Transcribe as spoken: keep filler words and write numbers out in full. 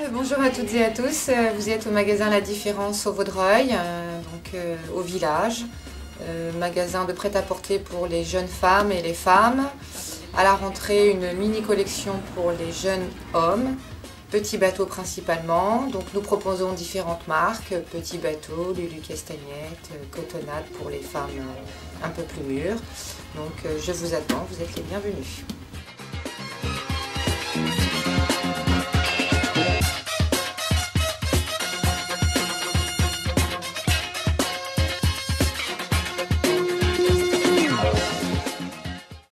Bonjour à toutes et à tous, vous êtes au magasin La Différence au Vaudreuil, euh, donc euh, au village, euh, magasin de prêt-à-porter pour les jeunes femmes et les femmes. À la rentrée, une mini collection pour les jeunes hommes, petits bateaux principalement. Donc nous proposons différentes marques, petits bateaux, Lulu Castagnette, Cotonnade pour les femmes un peu plus mûres. Donc euh, je vous attends, vous êtes les bienvenus.